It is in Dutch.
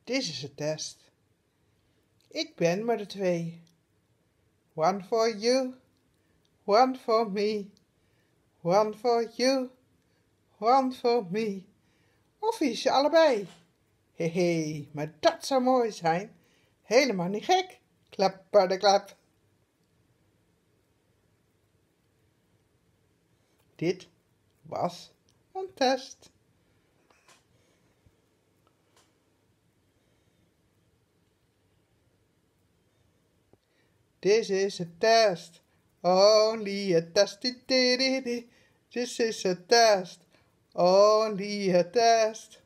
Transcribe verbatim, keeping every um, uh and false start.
Dit is een test. Ik ben met de twee. One for you, one for me. One for you, one for me. Of is ze allebei? Hé, hé, maar dat zou mooi zijn. Helemaal niet gek. Klapper de klap. Dit was een test. This is a test. Only a test. This is a test. Only a test.